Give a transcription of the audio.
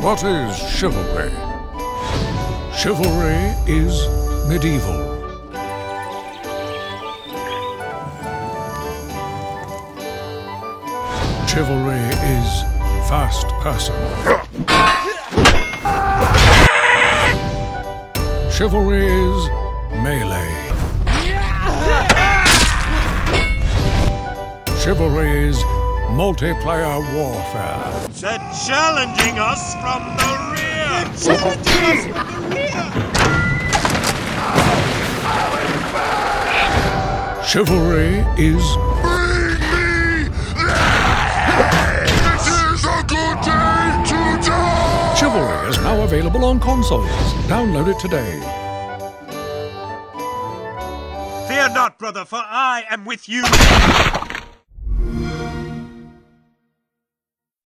What is chivalry? Chivalry is medieval. Chivalry is fast person. Chivalry is melee. Chivalry is multiplayer warfare. They're challenging us from the rear! Chivalry is... Bring me! This is a good day to die! Chivalry is now available on consoles. Download it today. Fear not, brother, for I am with you!